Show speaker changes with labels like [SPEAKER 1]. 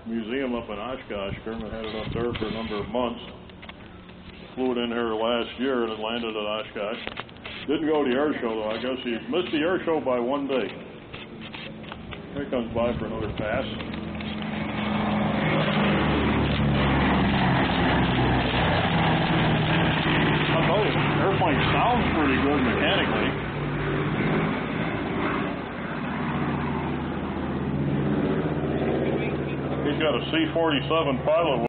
[SPEAKER 1] museum up in Oshkosh. Kermit had it up there for a number of months. Flew it in here last year and it landed at Oshkosh. Didn't go to the air show though. I guess he missed the air show by 1 day. Here he comes by for another pass. I'll tell you, the airplane sounds pretty good mechanically. He's got a C-47 pilot.